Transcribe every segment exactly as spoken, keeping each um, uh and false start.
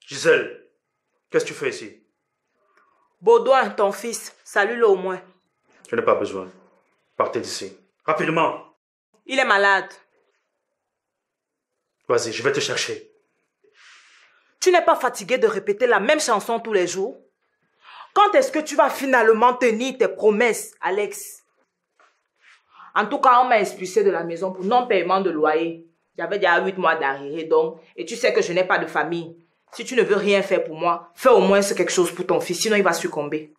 Gisèle, qu'est-ce que tu fais ici? Baudouin, ton fils, salue-le au moins. Je n'ai pas besoin. Partez d'ici. Rapidement. Il est malade. Vas-y, je vais te chercher. Tu n'es pas fatigué de répéter la même chanson tous les jours? Quand est-ce que tu vas finalement tenir tes promesses, Alex? En tout cas, on m'a expulsé de la maison pour non-paiement de loyer. J'avais déjà huit mois d'arriéré, donc, et tu sais que je n'ai pas de famille. Si tu ne veux rien faire pour moi, fais au moins quelque chose pour ton fils, sinon il va succomber.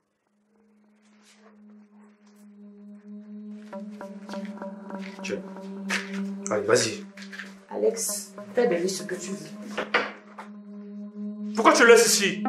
Tiens. Allez, vas-y. Alex, fais de lui ce que tu veux. Pourquoi tu le laisses ici?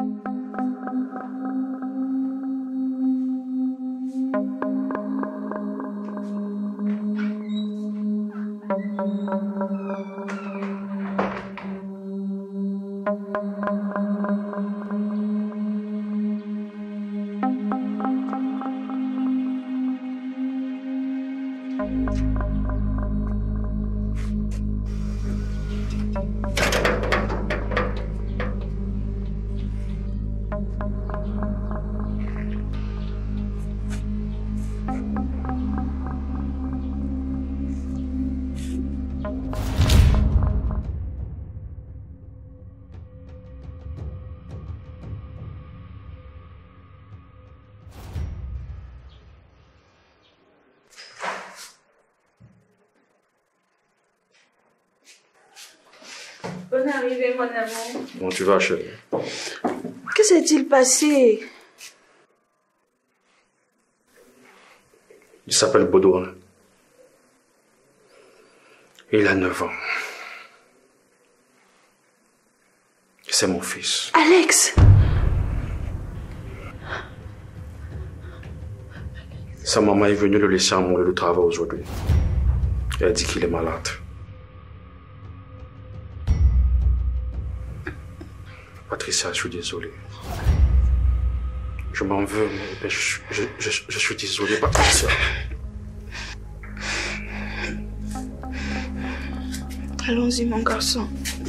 Bonne arrivée, mon amour. Comment tu vas, chérie? Que s'est-il passé? Il s'appelle Baudouin. Il a neuf ans. C'est mon fils. Alex! Sa maman est venue le laisser en mourir de travail aujourd'hui. Elle a dit qu'il est malade. Patricia, je suis désolé. Je m'en veux, mais je, je, je, je suis désolé, Patricia. Allons-y, mon garçon.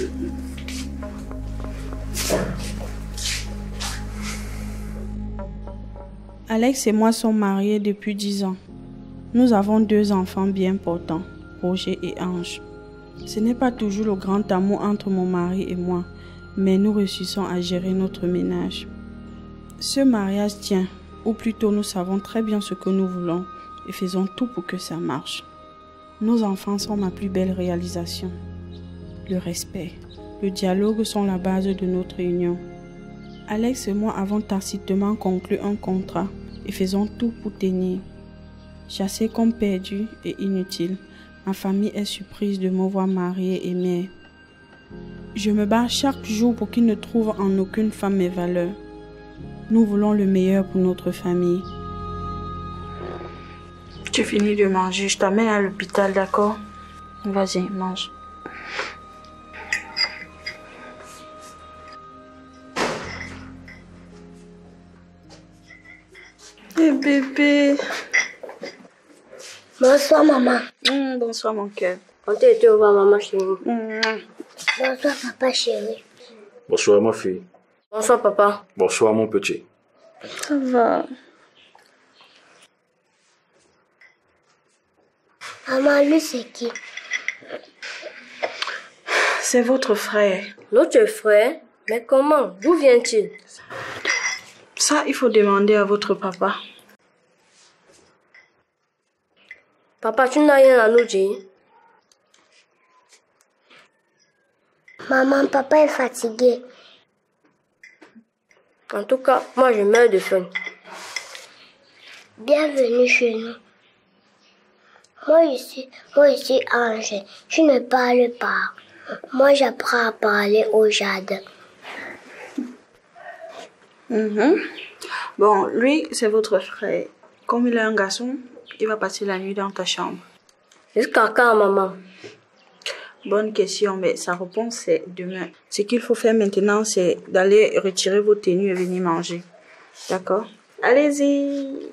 Alex et moi sommes mariés depuis dix ans. Nous avons deux enfants bien portants, Roger et Ange. Ce n'est pas toujours le grand amour entre mon mari et moi, mais nous réussissons à gérer notre ménage. Ce mariage tient, ou plutôt nous savons très bien ce que nous voulons et faisons tout pour que ça marche. Nos enfants sont ma plus belle réalisation. Le respect, le dialogue sont la base de notre union. Alex et moi avons tacitement conclu un contrat et faisons tout pour tenir. Chassé comme perdu et inutile, ma famille est surprise de me voir mariée et mère. Je me bats chaque jour pour qu'il ne trouve en aucune femme mes valeurs. Nous voulons le meilleur pour notre famille. Tu finis de manger, je t'amène à l'hôpital, d'accord? Vas-y, mange. Eh bébé. Bonsoir maman. Mmh, bonsoir mon cœur. On t'a été au revoir maman chérie. Mmh. Bonsoir papa chéri. Bonsoir, ma fille. Bonsoir papa. Bonsoir, mon petit. Ça va. Maman, lui c'est qui? C'est votre frère. Notre frère? Mais comment? D'où vient-il? Ça, il faut demander à votre papa. Papa, tu n'as rien à nous dire? Maman, papa est fatigué. En tout cas, moi je meurs de faim. Bienvenue chez nous. Moi ici, moi ici Ange, je ne parle pas. Moi j'apprends à parler au jardin. Mm-hmm. Bon, lui, c'est votre frère. Comme il est un garçon, il va passer la nuit dans ta chambre. Jusqu'à quand, maman? Bonne question, mais sa réponse c'est demain. Ce qu'il faut faire maintenant, c'est d'aller retirer vos tenues et venir manger. D'accord? Allez-y!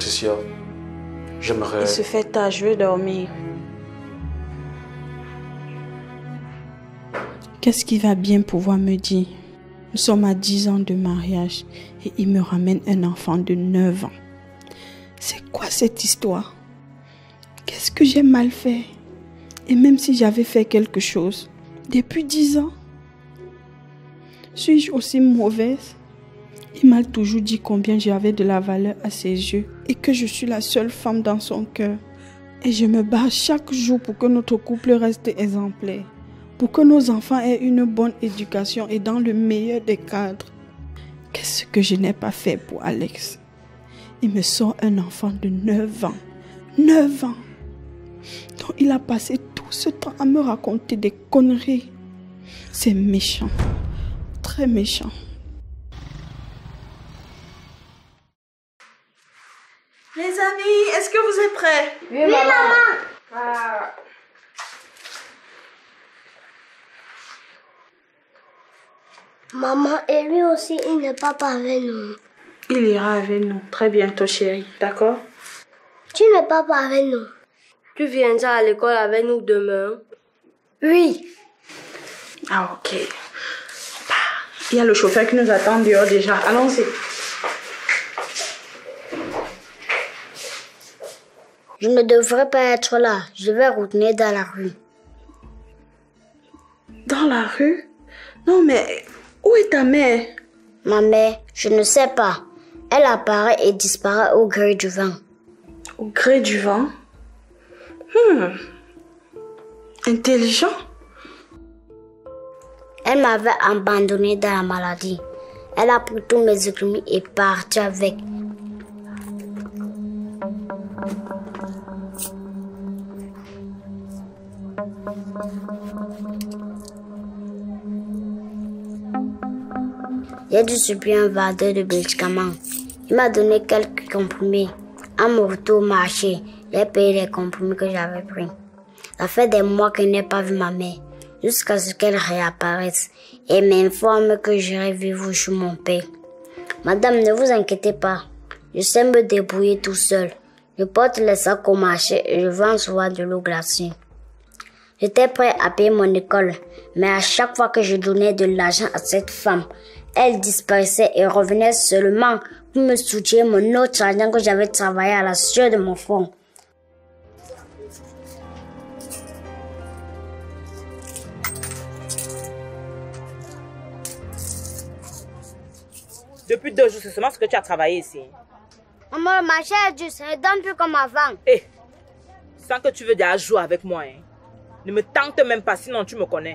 Patricia, j'aimerais... Il se fait tard, je veux dormir. Qu'est-ce qu'il va bien pouvoir me dire? Nous sommes à dix ans de mariage et il me ramène un enfant de neuf ans. C'est quoi cette histoire? Qu'est-ce que j'ai mal fait? Et même si j'avais fait quelque chose, depuis dix ans, suis-je aussi mauvaise? Il m'a toujours dit combien j'avais de la valeur à ses yeux et que je suis la seule femme dans son cœur. Et je me bats chaque jour pour que notre couple reste exemplaire, pour que nos enfants aient une bonne éducation et dans le meilleur des cadres. Qu'est-ce que je n'ai pas fait pour Alex? Il me sort un enfant de neuf ans. neuf ans. Donc il a passé tout ce temps à me raconter des conneries. C'est méchant. Très méchant. Les amis, est-ce que vous êtes prêts? Oui, oui maman. Ah. Maman, et lui aussi, il n'est pas avec nous. Il ira avec nous très bientôt, chérie. D'accord? Tu n'es pas avec nous. Tu viendras à l'école avec nous demain? Oui. Ah, ok. Il y a le chauffeur qui nous attend dehors déjà. Allons-y. Je ne devrais pas être là. Je vais retourner dans la rue. Dans la rue? Non, mais où est ta mère? Ma mère, je ne sais pas. Elle apparaît et disparaît au gré du vent. Au gré du vent? Hmm. Intelligent? Elle m'avait abandonné dans la maladie. Elle a pris tous mes économies et parti avec. J'ai dû supplier un vendeur de médicaments. Il m'a donné quelques comprimés. En mon retour au marché, j'ai payé les comprimés que j'avais pris. Ça fait des mois que je n'ai pas vu ma mère, jusqu'à ce qu'elle réapparaisse et m'informe que j'irai vivre chez mon père. Madame, ne vous inquiétez pas. Je sais me débrouiller tout seul. Je porte les sacs au marché et je vends souvent de l'eau glacée. J'étais prêt à payer mon école, mais à chaque fois que je donnais de l'argent à cette femme, elle disparaissait et revenait seulement pour me soutirer mon autre argent que j'avais travaillé à la sueur de mon front. Depuis deux jours, c'est seulement ce que tu as travaillé ici. Maman, le marché est dur, ça ne donne plus comme avant. Hé, hey, sans que tu veux déjà jouer avec moi, hein. Ne me tente même pas, sinon tu me connais.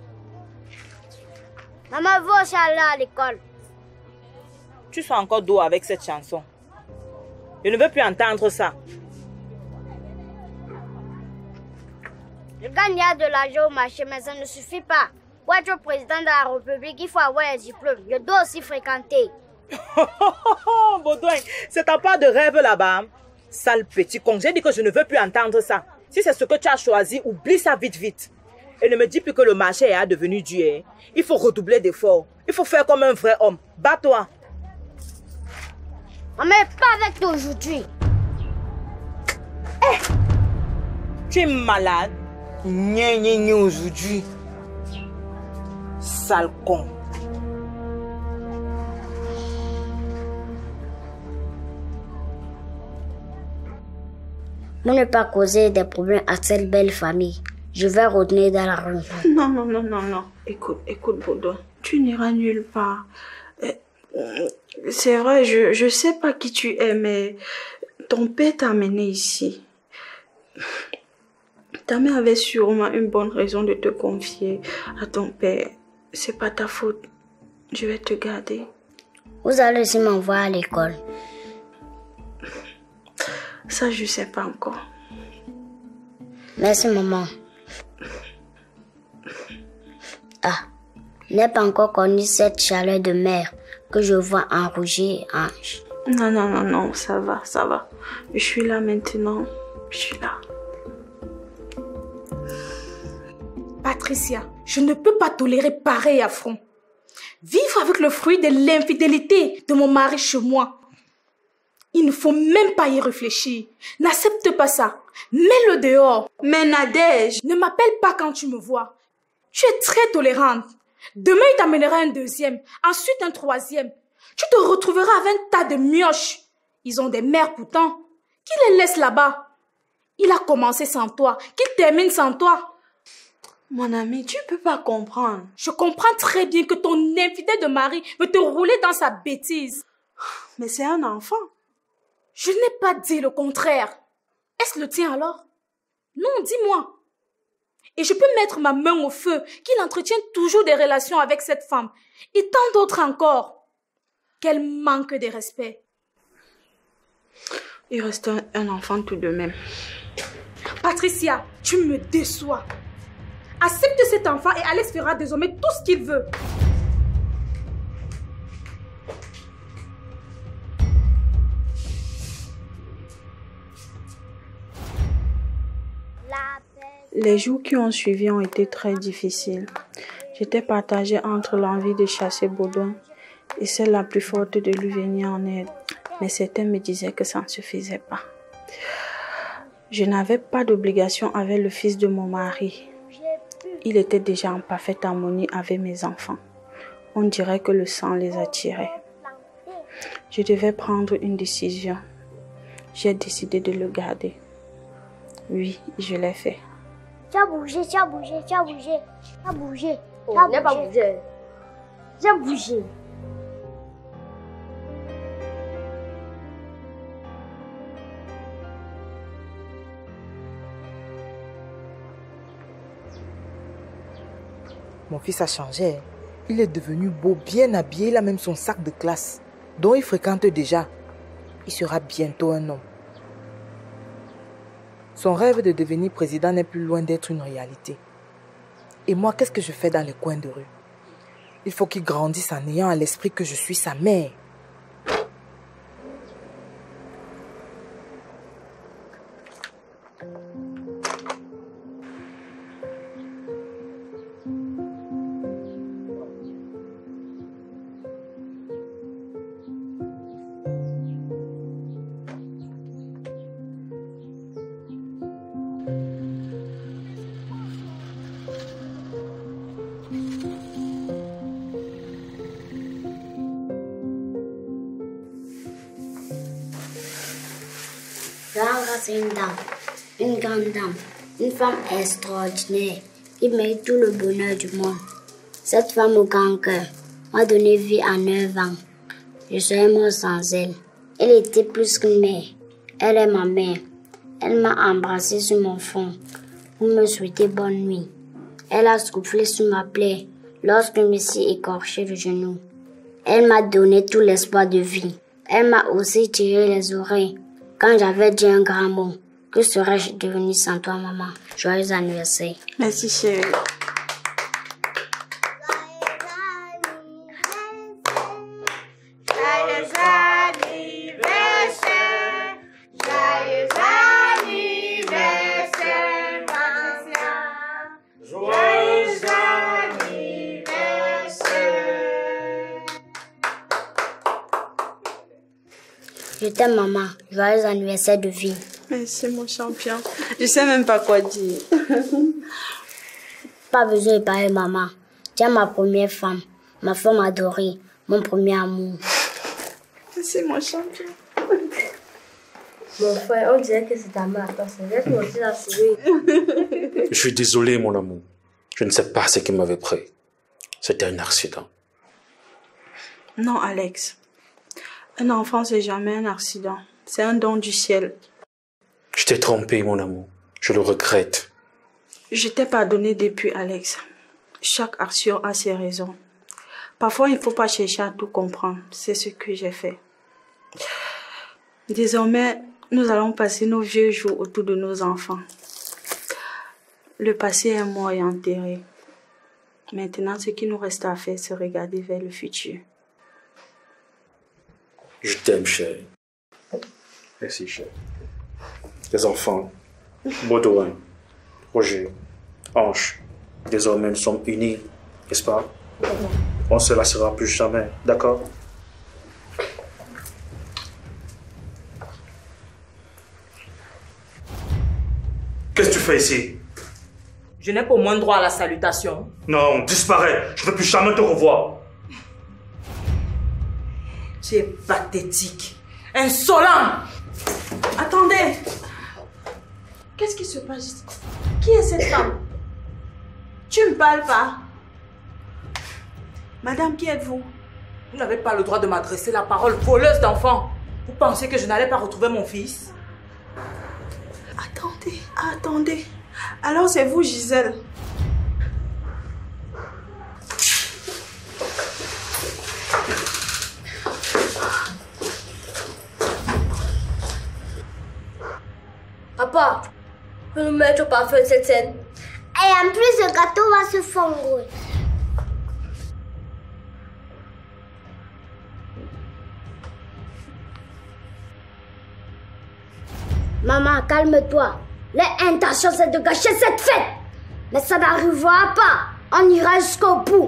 Maman veut aussi aller à l'école. Tu sois encore dos avec cette chanson. Je ne veux plus entendre ça. Je gagne de l'argent au marché, mais ça ne suffit pas. Pour être président de la République, il faut avoir un diplôme. Je dois aussi fréquenter. Baudouin, c'est ta part de rêve là-bas. Sale petit con, j'ai dit que je ne veux plus entendre ça. Si c'est ce que tu as choisi, oublie ça vite vite. Et ne me dis plus que le marché est devenu dur. Il faut redoubler d'efforts. Il faut faire comme un vrai homme. Bats-toi. Maman, pas avec toi aujourd'hui. Hey, tu es malade. Gna gna gna aujourd'hui. Sale con. Pour ne pas causer des problèmes à cette belle famille, je vais retourner dans la rue. Non, non, non, non, non. Écoute, écoute, Baudouin. Tu n'iras nulle part. C'est vrai, je je sais pas qui tu es, mais ton père t'a amené ici. Ta mère avait sûrement une bonne raison de te confier à ton père. C'est pas ta faute. Je vais te garder. Vous allez aussi m'envoyer à l'école. Ça, je sais pas encore. Merci, maman. Ah, je n'ai pas encore connu cette chaleur de mer que je vois en rougir, Ange. Non, non, non, non, ça va, ça va. Je suis là maintenant. Je suis là. Patricia, je ne peux pas tolérer pareil affront. Vivre avec le fruit de l'infidélité de mon mari chez moi. Il ne faut même pas y réfléchir. N'accepte pas ça. Mets-le dehors. Mais Nadège, Ne m'appelle pas quand tu me vois. Tu es très tolérante. Demain, il t'amènera un deuxième, ensuite un troisième. Tu te retrouveras avec un tas de mioches. Ils ont des mères pourtant. Qui les laisse là-bas? Il a commencé sans toi, qu'il termine sans toi. mon ami, tu peux pas comprendre. Je comprends très bien que ton infidèle de mari veut te rouler dans sa bêtise. Mais c'est un enfant. Je n'ai pas dit le contraire. Est-ce le tien alors? Non, dis-moi. Et je peux mettre ma main au feu qu'il entretient toujours des relations avec cette femme. Et tant d'autres encore. Quel manque de respect. Il reste un, un enfant tout de même. Patricia, tu me déçois. Accepte cet enfant et Alex fera désormais tout ce qu'il veut. Les jours qui ont suivi ont été très difficiles. J'étais partagée entre l'envie de chasser Baudouin et celle la plus forte de lui venir en aide. Mais certains me disaient que ça ne suffisait pas. Je n'avais pas d'obligation avec le fils de mon mari. Il était déjà en parfaite harmonie avec mes enfants. On dirait que le sang les attirait. Je devais prendre une décision. J'ai décidé de le garder. Oui, je l'ai fait. Tu as bougé, tu as bougé, tu as bougé, tu as bougé. Tu as pas bougé. Tu as bougé. Mon fils a changé. Il est devenu beau, bien habillé. Il a même son sac de classe, dont il fréquente déjà. Il sera bientôt un homme. Son rêve de devenir président n'est plus loin d'être une réalité. Et moi, qu'est-ce que je fais dans les coins de rue? Il faut qu'il grandisse en ayant à l'esprit que je suis sa mère. Zahra, c'est une dame, une grande dame, une femme extraordinaire qui mérite tout le bonheur du monde. Cette femme au grand cœur m'a donné vie à neuf ans. Je serais mort sans elle. Elle était plus qu'une mère. Elle est ma mère. Elle m'a embrassé sur mon front pour me souhaiter bonne nuit. Elle a soufflé sur ma plaie lorsque je me suis écorché le genou. Elle m'a donné tout l'espoir de vie. Elle m'a aussi tiré les oreilles quand j'avais dit un grand mot. Que serais-je devenue sans toi, maman? Joyeux anniversaire. Merci, chérie. Joyeux anniversaire, joyeux anniversaire, Marcia. Joyeux anniversaire. Je t'aime, maman. Joyeux anniversaire de vie. Merci, mon champion. Je sais même pas quoi dire. Pas besoin de parler, maman. Tu es ma première femme, ma femme adorée, mon premier amour. Merci, mon champion. Mon frère, on dirait que c'est ta mère. Laisse-moi aussi la souris. Je suis désolé, mon amour. Je ne sais pas ce qui m'avait pris. C'était un accident. Non, Alex. Un enfant, c'est jamais un accident. C'est un don du ciel. Je t'ai trompé, mon amour. Je le regrette. Je t'ai pardonné depuis, Alex. Chaque action a ses raisons. Parfois, il ne faut pas chercher à tout comprendre. C'est ce que j'ai fait. Désormais, nous allons passer nos vieux jours autour de nos enfants. Le passé est mort et enterré. Maintenant, ce qui nous reste à faire, c'est regarder vers le futur. Je t'aime, chérie. Merci, chérie. Les enfants, Baudouin, Roger, Ange, désormais nous sommes unis, n'est-ce pas? On ne se lassera plus jamais, d'accord? Qu'est-ce que tu fais ici? Je n'ai pas au moins droit à la salutation. Non, disparais. Je ne veux plus jamais te revoir. Tu es pathétique. Insolent. Attendez. Qu'est-ce qui se passe? Qui est cette femme? Tu ne me parles pas. Madame, qui êtes-vous? Vous n'avez pas le droit de m'adresser la parole, voleuse d'enfants. Vous pensez que je n'allais pas retrouver mon fils? Attendez, attendez. Alors c'est vous, Gisèle? Papa, peux nous mettre au parfum de cette scène? Et en plus, le gâteau va se fondre. Maman, calme-toi. L'intention, c'est de gâcher cette fête. Mais ça n'arrivera pas. On ira jusqu'au bout.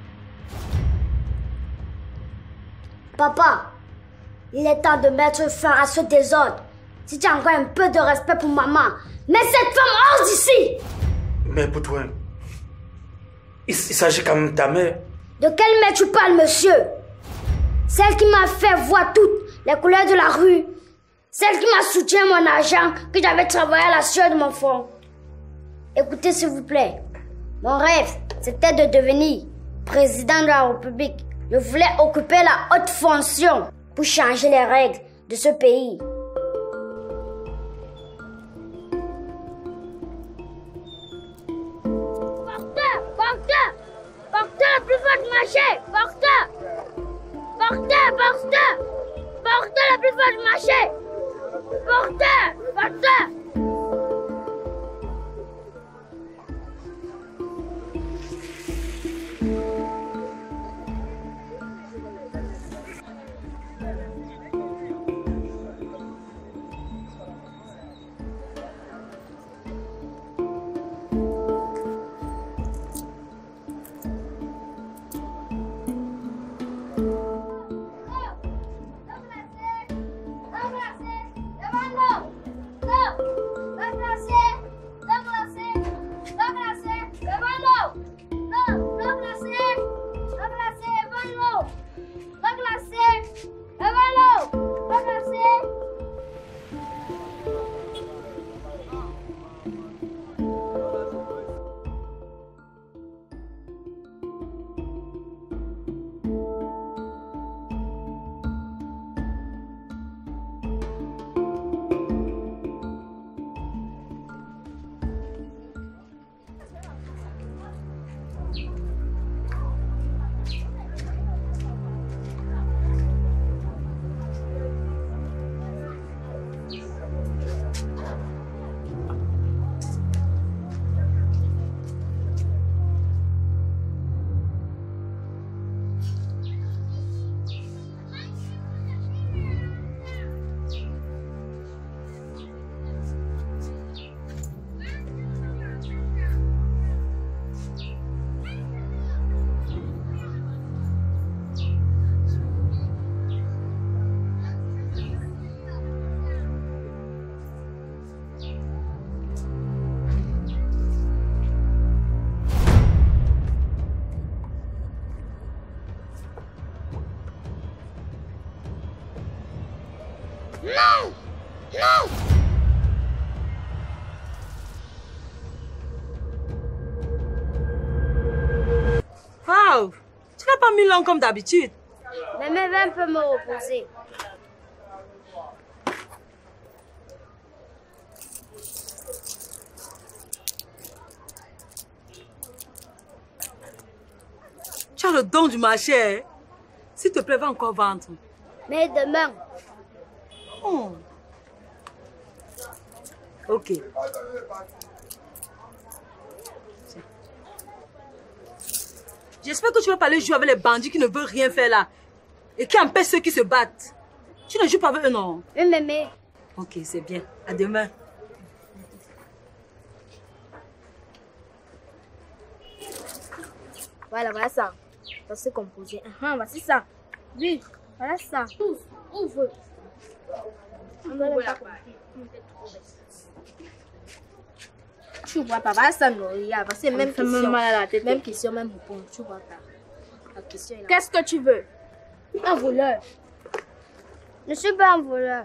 Papa, il est temps de mettre fin à ce désordre. Si tu as encore un peu de respect pour maman, mets cette femme hors d'ici. Mais Boudouin, il, il s'agit quand même de ta mère. De quelle mère tu parles, monsieur? Celle qui m'a fait voir toutes les couleurs de la rue. Celle qui m'a soutenu mon argent que j'avais travaillé à la sueur de mon front. Écoutez, s'il vous plaît. Mon rêve, c'était de devenir président de la République. Je voulais occuper la haute fonction pour changer les règles de ce pays. Porteur, porteur, porteur le plus fort du marché, porteur, porteur, porteur, porteur le plus fort du marché. Porteur! Porteur! Non! Non! Wow! Tu n'as pas mis long comme d'habitude. Mais mes veines peuvent me reposer. Tu as le don du marché. Hein? S'il te plaît, va encore vendre. Mais demain. Oh. Ok. J'espère que tu vas pas aller jouer avec les bandits qui ne veulent rien faire là. Et qui empêchent ceux qui se battent. Tu ne joues pas avec eux, non? Oui, mémé. Ok, c'est bien. À demain. Voilà, voilà ça. Ça se composer. Ah, voici ça. Oui, voilà ça. Tous, ouvre. On va la vois pas. Va ça, non, regarde. Parce que même fait même question, mal à la tête. même question, même réponse. Tu vois pas. La question est là. Qu'est-ce que tu veux? Un voleur. Je ne suis pas un voleur.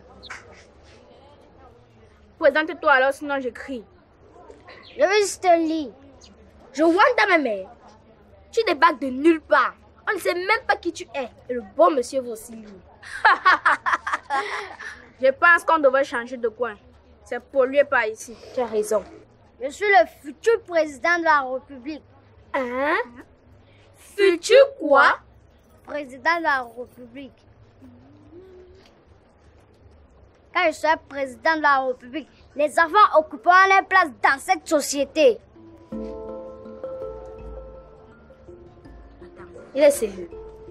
Présente-toi alors, sinon j'écris. Je veux juste te lire. Je vois ta mère. Tu débarques de nulle part. On ne sait même pas qui tu es. Et le bon monsieur va aussi lire. Je pense qu'on devrait changer de coin. C'est pollué par ici. Tu as raison. Je suis le futur président de la République. Hein? Futur quoi? Président de la République. Quand je serai président de la République, les enfants occuperont leur place dans cette société. Il est sérieux.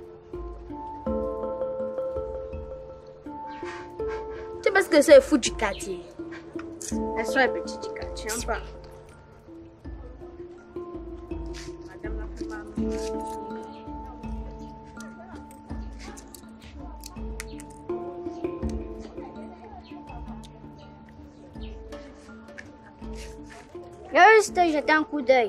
Tu penses que c'est fou du quartier? Elles sont les petits du quartier, hein, pas. Madame la femme. Je vais juste te jeter un coup d'œil.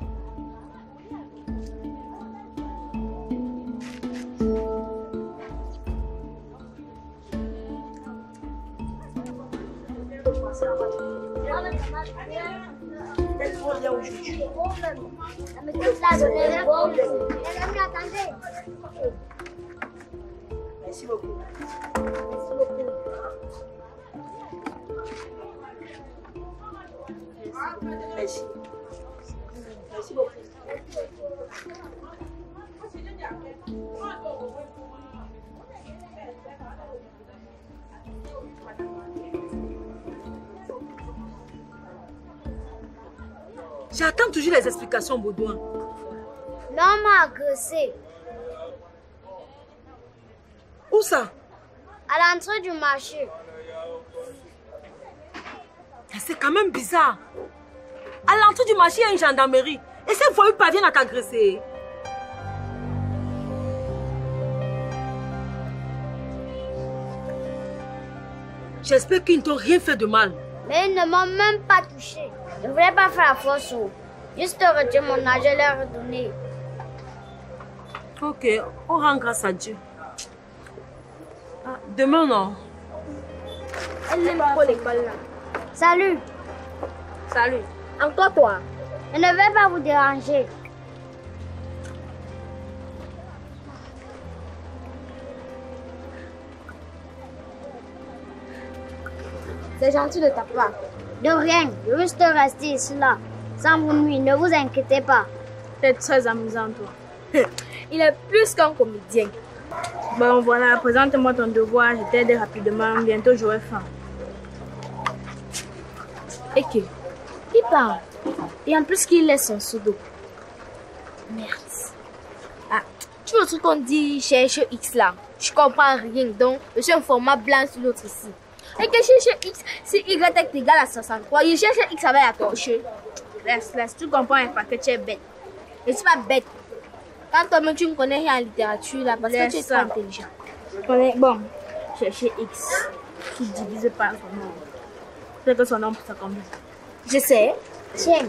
Merci beaucoup. Merci. Merci beaucoup. J'attends toujours les explications, Baudouin. L'homme m'a agressé. Où ça? À l'entrée du marché. C'est quand même bizarre. À l'entrée du marché, il y a une gendarmerie. Et ces voyous parviennent à t'agresser. J'espère qu'ils ne t'ont rien fait de mal. Mais ils ne m'ont même pas touché. Je ne voulais pas faire la force. Juste retirer mon argent et leur redonner. Ok, on rend grâce à Dieu. Ah, demain, non. Elle n'aime pas l'école là. Salut. Salut. Encore toi. Je ne vais pas vous déranger. C'est gentil de ta part. De rien. Je veux juste rester ici là. Sans vous nuire. Ne vous inquiétez pas. C'est très amusant, toi. Il est plus qu'un comédien. Bon, voilà, présente-moi ton devoir. Je t'aide rapidement. Bientôt, j'aurai faim. Ok. Il parle. Et en plus qu'il laisse son pseudo. Merde. Ah, tu vois ce qu'on dit cherche X là. Je comprends rien. Donc, je suis un format blanc sur l'autre ici. Et que cherche X, c'est Y est égal à soixante-trois. Il cherche X avec la torche. Laisse, laisse. Tu comprends pas que tu es bête. Je ne suis pas bête. Quand toi-même tu ne connais rien en littérature là, parce que tu es très intelligent. Connais, bon, chercher X qui divise par son nom. Peut-être que son nom ça combien? Je sais. Tiens.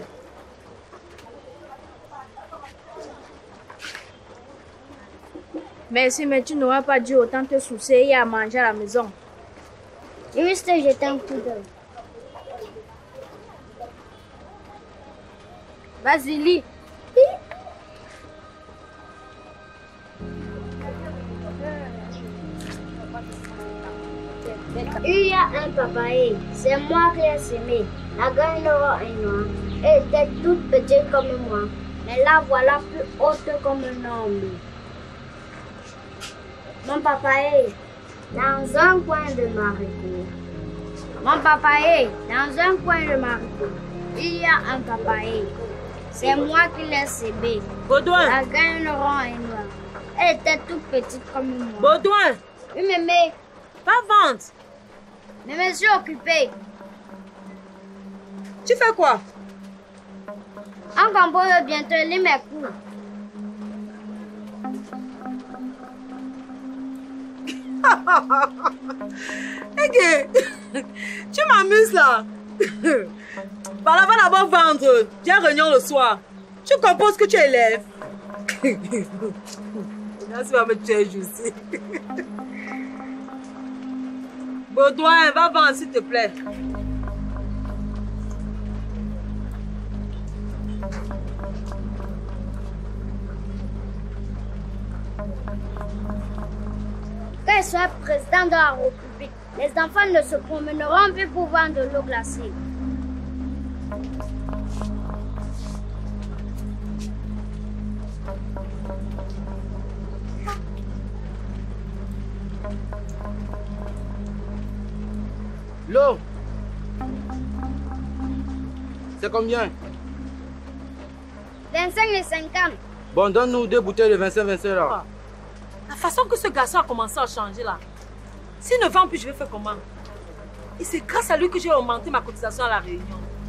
Merci, mais tu n'auras pas dû autant te soucier et à manger à la maison. Je vais juste te jeter un coup d'œil. Vas-y, lis. Il y a un papaye, c'est moi qui l'ai semé. La graine noire est noire. Elle était toute petite comme moi. Mais là, voilà plus haute comme un homme. Mon papaye, dans un coin de Marigot. Mon papaye, dans un coin de Marigot. Il y a un papaye. C'est moi qui l'ai semé. Baudouin. La graine noire est noire. Elle était toute petite comme moi. Baudouin. Oui, mémé. Pas vente. Mais je suis occupée. Tu fais quoi? On compose bientôt les mes cours. Ok. Tu m'amuses là. Bah là, va d'abord vendre. Viens réunion le soir. Tu composes que tu élèves. Là, tu vas me tuer, je sais. Baudouin, va vendre, s'il te plaît. Quand je serai président de la République, les enfants ne se promèneront plus pour vendre de l'eau glacée. L'eau, c'est combien? vingt-cinq et cinquante. Bon, donne-nous deux bouteilles de vingt-cinq vingt-cinq là. La façon que ce garçon a commencé à changer là. S'il ne vend plus, je vais faire comment? Et c'est grâce à lui que j'ai augmenté ma cotisation à la réunion.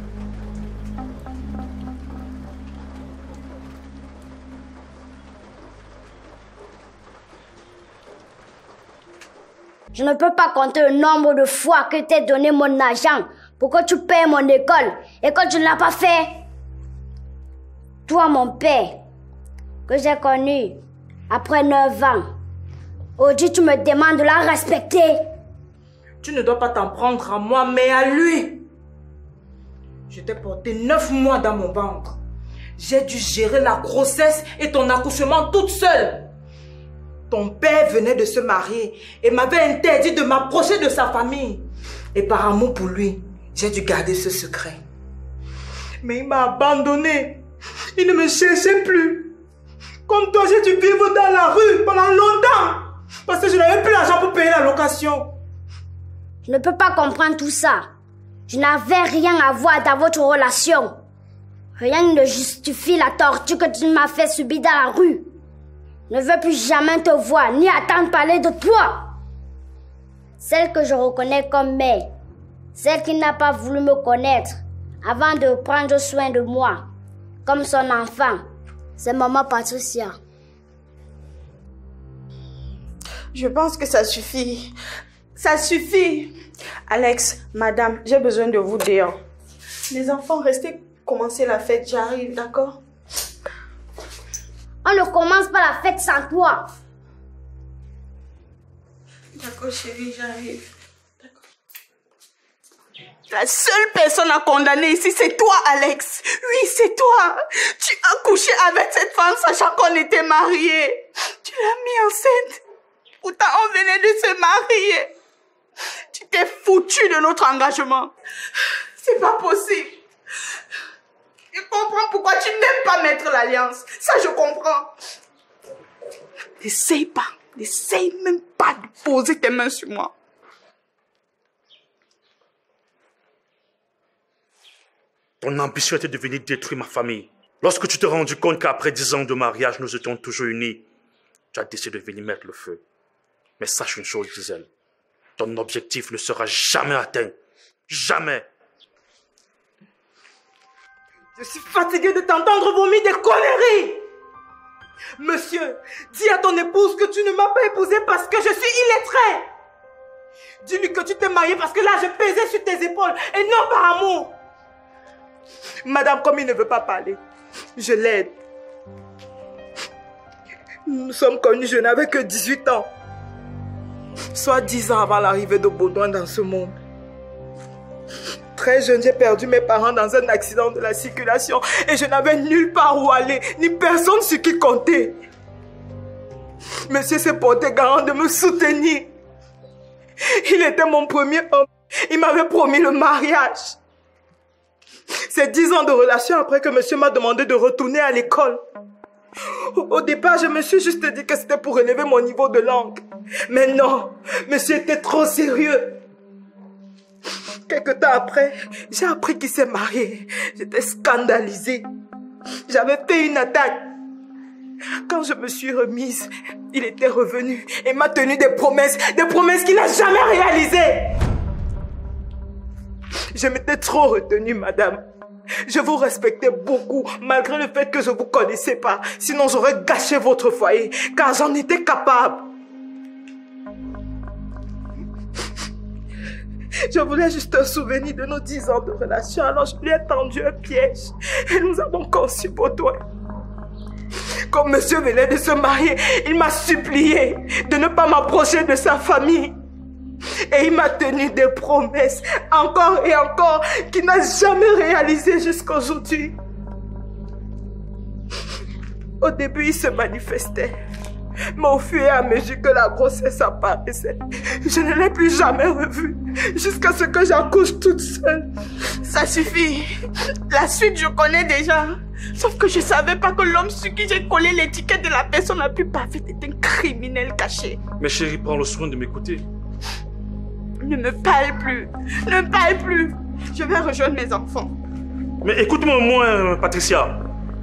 Je ne peux pas compter le nombre de fois que t'ai donné mon argent pour que tu payes mon école et que tu ne l'as pas fait. Toi, mon père, que j'ai connu après neuf ans, aujourd'hui tu me demandes de la respecter. Tu ne dois pas t'en prendre à moi, mais à lui. Je t'ai porté neuf mois dans mon ventre. J'ai dû gérer la grossesse et ton accouchement toute seule. Ton père venait de se marier et m'avait interdit de m'approcher de sa famille. Et par amour pour lui, j'ai dû garder ce secret. Mais il m'a abandonné. Il ne me cherchait plus. Comme toi, j'ai dû vivre dans la rue pendant longtemps. Parce que je n'avais plus l'argent pour payer la location. Je ne peux pas comprendre tout ça. Je n'avais rien à voir dans votre relation. Rien ne justifie la torture que tu m'as fait subir dans la rue. Je ne veux plus jamais te voir, ni attendre parler de toi. Celle que je reconnais comme mère, celle qui n'a pas voulu me connaître avant de prendre soin de moi, comme son enfant, c'est maman Patricia. Je pense que ça suffit. Ça suffit. Alex, madame, j'ai besoin de vous dehors. Les enfants, restez commencer la fête, j'arrive, d'accord? On ne commence pas la fête sans toi. D'accord, chérie, j'arrive. D'accord. La seule personne à condamner ici, c'est toi, Alex. Oui, c'est toi. Tu as couché avec cette femme sachant qu'on était mariés. Tu l'as mis enceinte. Pourtant, on venait de se marier. Tu t'es foutu de notre engagement. C'est pas possible. Je comprends pourquoi tu n'aimes pas mettre l'alliance. Ça, je comprends. N'essaye pas. N'essaye même pas de poser tes mains sur moi. Ton ambition était de venir détruire ma famille. Lorsque tu t'es rendu compte qu'après dix ans de mariage, nous étions toujours unis, tu as décidé de venir mettre le feu. Mais sache une chose, Gisèle. Ton objectif ne sera jamais atteint. Jamais. Je suis fatiguée de t'entendre vomir des conneries. Monsieur, dis à ton épouse que tu ne m'as pas épousée parce que je suis illettrée. Dis-lui que tu t'es mariée parce que là, je pesais sur tes épaules et non par amour. Madame, comme il ne veut pas parler, je l'aide. Nous sommes connus, je n'avais que dix-huit ans. Soit dix ans avant l'arrivée de Baudouin dans ce monde. Très jeune, j'ai perdu mes parents dans un accident de la circulation et je n'avais nulle part où aller, ni personne sur qui compter. Monsieur s'est porté garant de me soutenir. Il était mon premier homme. Il m'avait promis le mariage. C'est dix ans de relation après que monsieur m'a demandé de retourner à l'école. Au départ, je me suis juste dit que c'était pour élever mon niveau de langue. Mais non, monsieur était trop sérieux. Quelque temps après, j'ai appris qu'il s'est marié. J'étais scandalisée. J'avais fait une attaque. Quand je me suis remise, il était revenu et m'a tenu des promesses, des promesses qu'il n'a jamais réalisées. Je m'étais trop retenue, madame. Je vous respectais beaucoup, malgré le fait que je ne vous connaissais pas. Sinon, j'aurais gâché votre foyer, car j'en étais capable. Je voulais juste un souvenir de nos dix ans de relation. Alors je lui ai tendu un piège. Et nous avons conçu Baudouin. Comme monsieur venait de se marier, il m'a supplié de ne pas m'approcher de sa famille. Et il m'a tenu des promesses, encore et encore, qu'il n'a jamais réalisées jusqu'à aujourd'hui. Au début, il se manifestait. Mais au fur et à mesure que la grossesse apparaissait, je ne l'ai plus jamais revu. Jusqu'à ce que j'accouche toute seule. Ça suffit. La suite, je connais déjà. Sauf que je ne savais pas que l'homme sur qui j'ai collé l'étiquette de la personne la plus parfaite est un criminel caché. Mais chérie, prends le soin de m'écouter. Ne me parle plus. Ne me parle plus. Je vais rejoindre mes enfants. Mais écoute-moi au moins, Patricia.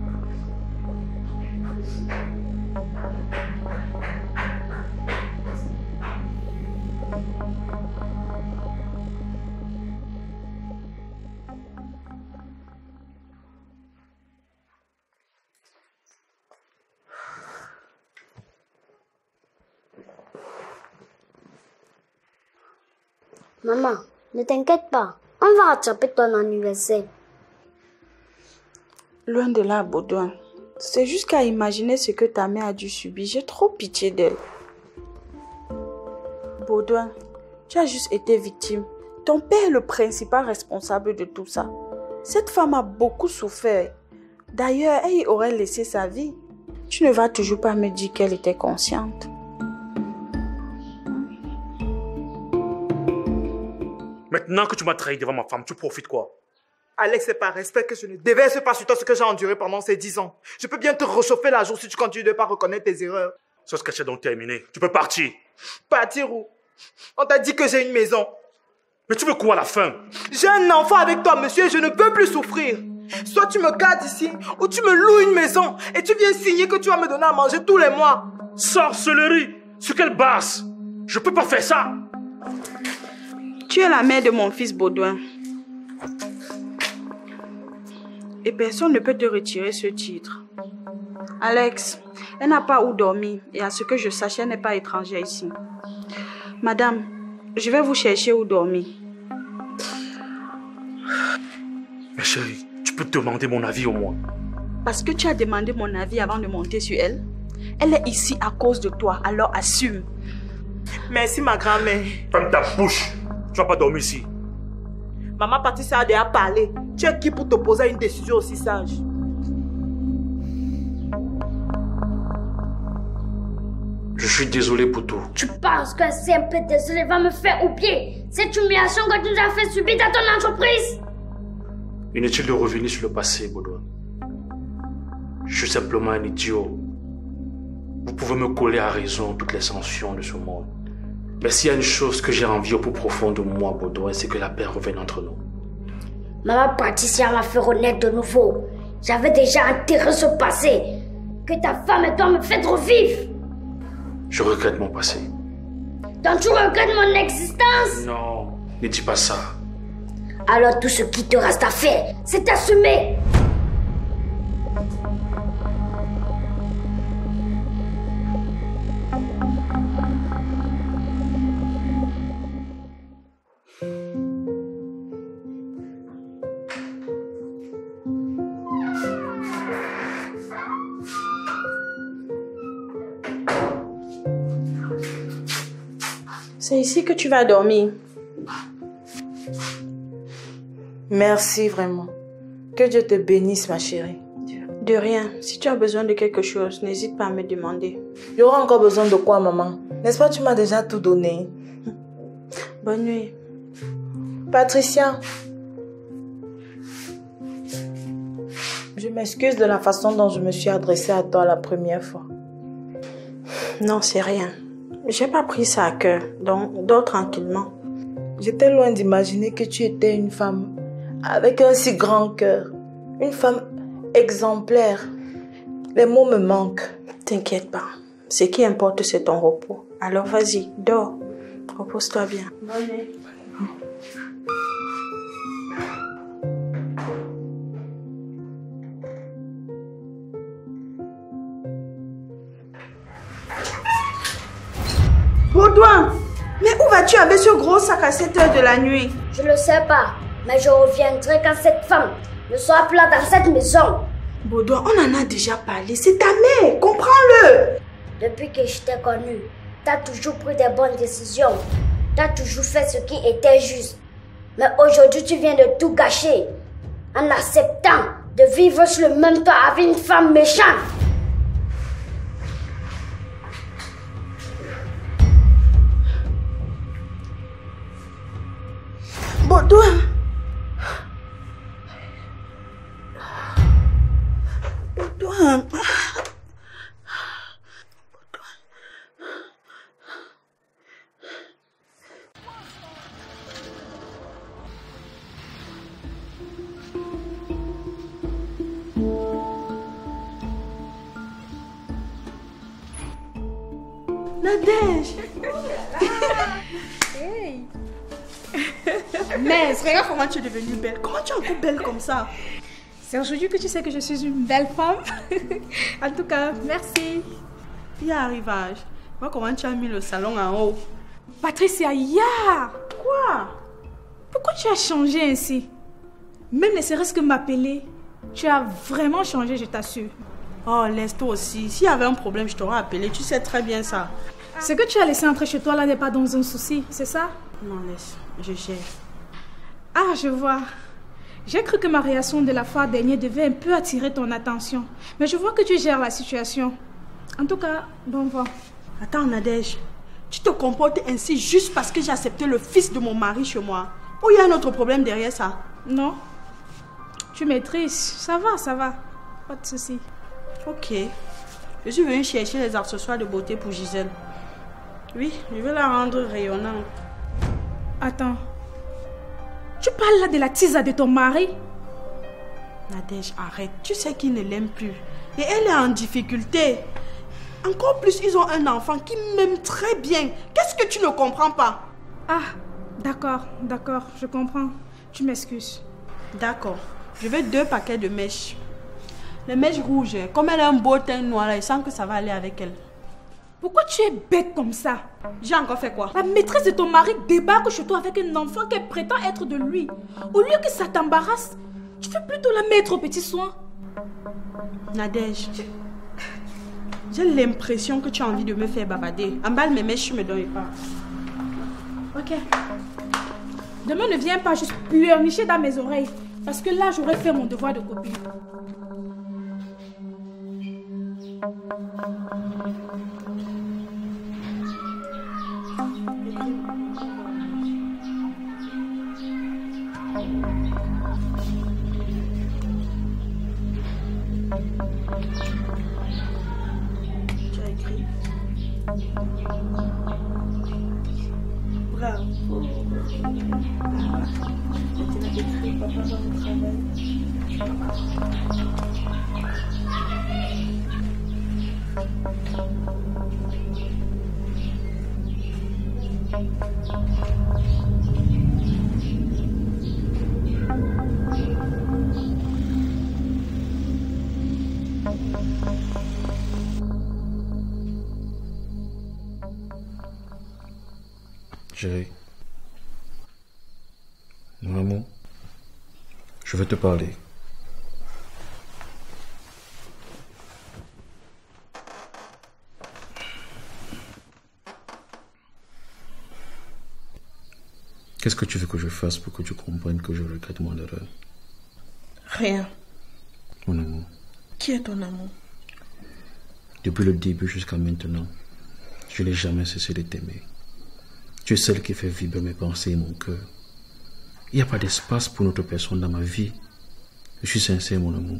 Maman, ne t'inquiète pas. On va rattraper ton anniversaire. Loin de là, Baudouin. C'est juste qu'à imaginer ce que ta mère a dû subir. J'ai trop pitié d'elle. Baudouin, tu as juste été victime. Ton père est le principal responsable de tout ça. Cette femme a beaucoup souffert. D'ailleurs, elle y aurait laissé sa vie. Tu ne vas toujours pas me dire qu'elle était consciente. Maintenant que tu m'as trahi devant ma femme, tu profites quoi? Alex, c'est par respect que je ne déverse pas sur toi ce que j'ai enduré pendant ces dix ans. Je peux bien te réchauffer la jour si tu continues de ne pas reconnaître tes erreurs. Ce sketch est donc terminé. Tu peux partir. Partir où? On t'a dit que j'ai une maison. Mais tu veux quoi à la fin? J'ai un enfant avec toi, monsieur, et je ne peux plus souffrir. Soit tu me gardes ici, ou tu me loues une maison, et tu viens signer que tu vas me donner à manger tous les mois. Sorcellerie! Sur quelle base? Je peux pas faire ça! Tu es la mère de mon fils Baudouin. Et personne ne peut te retirer ce titre. Alex, elle n'a pas où dormir. Et à ce que je sache, elle n'est pas étrangère ici. Madame, je vais vous chercher où dormir. Mais chérie, tu peux te demander mon avis au moins. Parce que tu as demandé mon avis avant de monter sur elle. Elle est ici à cause de toi, alors assume. Merci ma grand-mère. Ferme ta bouche. Tu vas pas dormir ici. Maman Patricia a déjà parlé. Tu es qui pour t'opposer à une décision aussi sage? Je suis désolé pour tout. Tu penses que c'est un peu désolé va me faire oublier cette humiliation que tu nous as fait subir dans ton entreprise? Inutile de revenir sur le passé, Baudouin. Je suis simplement un idiot. Vous pouvez me coller à raison toutes les sanctions de ce monde. Mais s'il y a une chose que j'ai envie au plus profond de moi, Baudouin, c'est que la paix revienne entre nous. Maman Patricia m'a fait renaître de nouveau. J'avais déjà enterré ce passé. Que ta femme et toi me faites revivre. Je regrette mon passé. Donc tu regrettes mon existence? Non, ne dis pas ça. Alors tout ce qui te reste à faire, c'est t'assumer. C'est ici que tu vas dormir. Merci vraiment. Que Dieu te bénisse, ma chérie. De rien. Si tu as besoin de quelque chose, n'hésite pas à me demander. Il y aura encore besoin de quoi, maman? N'est-ce pas, tu m'as déjà tout donné? Bonne nuit. Patricia. Je m'excuse de la façon dont je me suis adressée à toi la première fois. Non, c'est rien. J'ai pas pris ça à cœur, donc dors tranquillement. J'étais loin d'imaginer que tu étais une femme avec un si grand cœur. Une femme exemplaire. Les mots me manquent. T'inquiète pas. Ce qui importe, c'est ton repos. Alors vas-y, dors. Repose-toi bien. Bonne nuit. Baudouin, mais où vas-tu avec ce gros sac à sept heures de la nuit? Je ne sais pas, mais je reviendrai quand cette femme ne sera plus là dans cette maison. Baudouin, on en a déjà parlé. C'est ta mère, comprends-le. Depuis que je t'ai connue, tu as toujours pris des bonnes décisions. Tu as toujours fait ce qui était juste. Mais aujourd'hui, tu viens de tout gâcher en acceptant de vivre sur le même toit avec une femme méchante. Baudouin. Baudouin. Nadège. Hey. Mais regarde comment tu es devenue belle. Comment tu es encore belle comme ça? C'est aujourd'hui que tu sais que je suis une belle femme. En tout cas, merci. Il y a arrivage. Vois comment tu as mis le salon en haut. Patricia, ya. Quoi? Pourquoi tu as changé ainsi? Même ne serait-ce que m'appeler. Tu as vraiment changé, je t'assure. Oh, laisse-toi aussi. S'il y avait un problème, je t'aurais appelé. Tu sais très bien ça. Ce que tu as laissé entrer chez toi là n'est pas dans un souci, c'est ça? Non, laisse. Je gère. Ah, je vois. J'ai cru que ma réaction de la fois dernière devait un peu attirer ton attention. Mais je vois que tu gères la situation. En tout cas, bon vent. Attends, Nadège. Tu te comportes ainsi juste parce que j'ai accepté le fils de mon mari chez moi. Ou il y a un autre problème derrière ça? Non. Tu maîtrises. Ça va, ça va. Pas de souci. Ok. Je suis venue chercher les accessoires de beauté pour Gisèle. Oui, je vais la rendre rayonnante. Attends. Tu parles là de la tisa de ton mari? Nadège, arrête. Tu sais qu'il ne l'aime plus. Et elle est en difficulté. Encore plus, ils ont un enfant qui m'aime très bien. Qu'est-ce que tu ne comprends pas? Ah, d'accord, d'accord, je comprends. Tu m'excuses. D'accord. Je veux deux paquets de mèches. Les mèches rouges, comme elle a un beau teint noir, là, je sens que ça va aller avec elle. Pourquoi tu es bête comme ça? J'ai encore fait quoi? La maîtresse de ton mari débarque chez toi avec un enfant qu'elle prétend être de lui. Au lieu que ça t'embarrasse, tu fais plutôt la mettre aux petits soins. Nadège, j'ai l'impression que tu as envie de me faire babader. Emballe mes mèches, je me donne pas. Ok. Demain, ne viens pas juste pleurnicher dans mes oreilles. Parce que là, j'aurais fait mon devoir de copine. Tu as écrit. Bravo. Tu as écrit, papa va au travail. Chérie, mon amour, je veux te parler. Qu'est-ce que tu veux que je fasse pour que tu comprennes que je regrette mon erreur? Rien. Mon amour. Qui est ton amour? Depuis le début jusqu'à maintenant, je n'ai jamais cessé de t'aimer. Tu es celle qui fait vibrer mes pensées et mon cœur. Il n'y a pas d'espace pour notre personne dans ma vie. Je suis sincère, mon amour.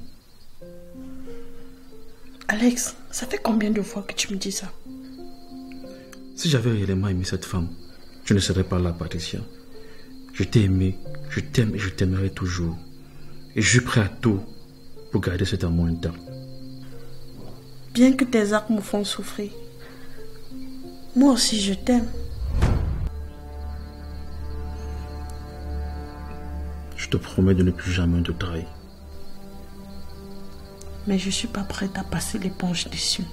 Alex, ça fait combien de fois que tu me dis ça? Si j'avais réellement aimé cette femme, je ne serais pas là, Patricia. Je t'ai aimé, je t'aime et je t'aimerai toujours. Et je suis prêt à tout pour garder cet amour intact. Bien que tes actes me font souffrir, moi aussi je t'aime. Je te promets de ne plus jamais te trahir. Mais je ne suis pas prête à passer l'éponge dessus.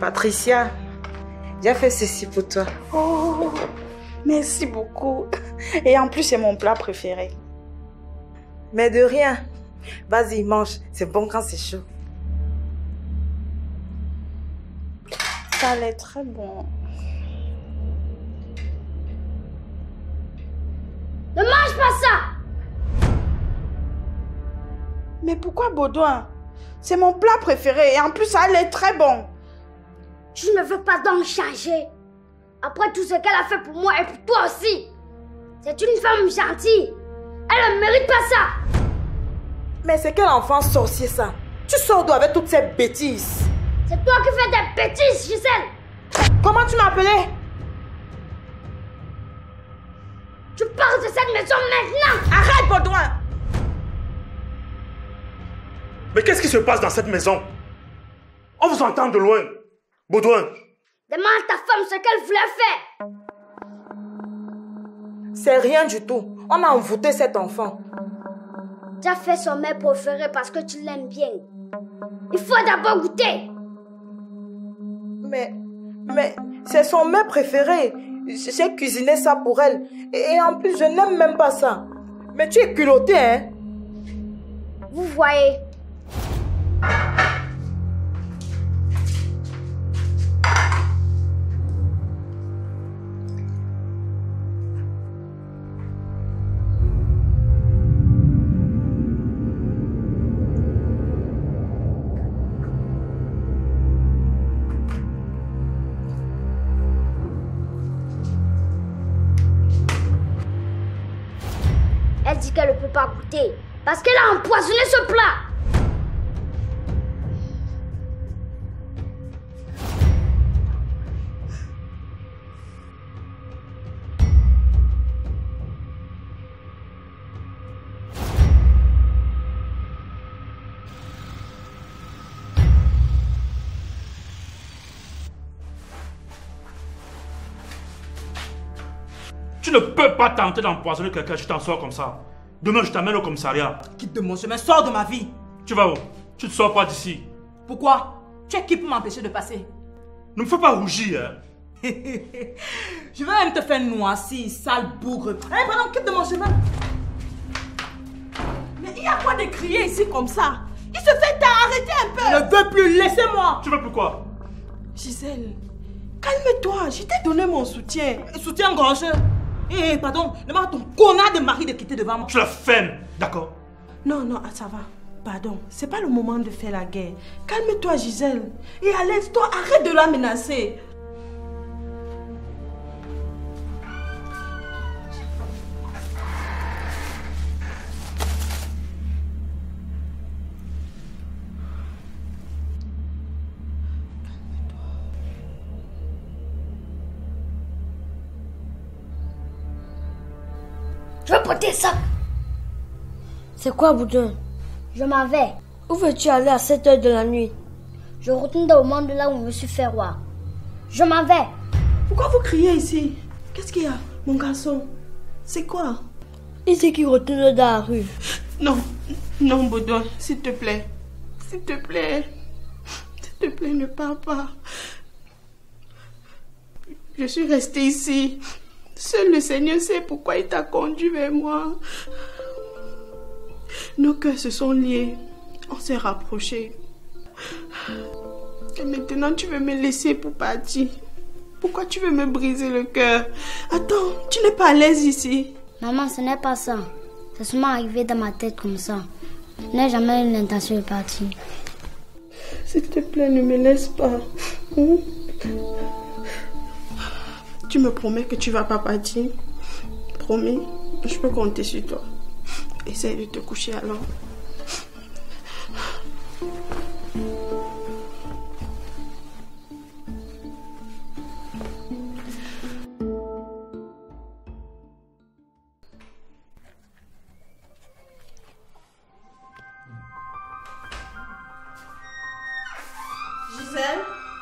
Patricia, j'ai fait ceci pour toi. Oh, merci beaucoup. Et en plus, c'est mon plat préféré. Mais de rien. Vas-y, mange. C'est bon quand c'est chaud. Ça allait très bon. Ne mange pas ça! Mais pourquoi Baudouin? C'est mon plat préféré et en plus, ça allait très bon. Tu ne veux pas donc changer. Après tout ce qu'elle a fait pour moi et pour toi aussi. C'est une femme gentille. Elle ne mérite pas ça. Mais c'est quel enfant sorcier ça? Tu sors d'où avec toutes ces bêtises? C'est toi qui fais des bêtises, Gisèle. Comment tu m'appelais? Tu pars de cette maison maintenant. Arrête, Baudouin. Mais qu'est-ce qui se passe dans cette maison? On vous entend de loin. Baudouin. Demande à ta femme ce qu'elle voulait faire. C'est rien du tout. On a envoûté cet enfant. Tu as fait son mets préféré parce que tu l'aimes bien. Il faut d'abord goûter. Mais, mais, c'est son mets préféré. J'ai cuisiné ça pour elle. Et en plus, je n'aime même pas ça. Mais tu es culotté, hein? Vous voyez. Elle dit qu'elle ne peut pas goûter parce qu'elle a empoisonné ce plat. Tu ne peux pas tenter d'empoisonner quelqu'un, je t'en sors comme ça. Demain, je t'amène au commissariat. Quitte de mon chemin, sors de ma vie. Tu vas où? Tu ne sors pas d'ici. Pourquoi? Tu es qui pour m'empêcher de passer? Ne me fais pas rougir, hein. Je vais même te faire noisir, sale bougre. Eh, pardon, quitte de mon chemin. Mais il y a quoi de crier ici comme ça? Il se fait tard, arrêtez un peu. Je ne veux plus, laissez-moi. Tu veux plus quoi? Gisèle, calme-toi, je t'ai donné mon soutien. Soutien gorgeux. Eh, pardon, demande à ton connard de mari de quitter devant moi. Tu la fermes, d'accord? Non, non, ça va. Pardon, c'est pas le moment de faire la guerre. Calme-toi, Gisèle. Et Alex, toi, arrête de la menacer. Je veux porter ça. C'est quoi, Boudin? Je m'en vais. Où veux-tu aller à cette heure de la nuit? Je retourne dans le monde là où je me suis fait roi. Je m'en vais. Pourquoi vous criez ici? Qu'est-ce qu'il y a, mon garçon? C'est quoi? Il dit qu'il retourne dans la rue. Non, non, Baudouin, s'il te plaît. S'il te plaît. S'il te plaît, ne pars pas. Je suis restée ici. Seul le Seigneur sait pourquoi il t'a conduit vers moi. Nos cœurs se sont liés. On s'est rapprochés. Et maintenant, tu veux me laisser pour partir. Pourquoi tu veux me briser le cœur? Attends, tu n'es pas à l'aise ici. Maman, ce n'est pas ça. C'est seulement arrivé dans ma tête comme ça. Je n'ai jamais eu l'intention de partir. S'il te plaît, ne me laisse pas. Hein? Tu me promets que tu ne vas pas partir? Promis? Je peux compter sur toi. Essaye de te coucher alors. Gisèle?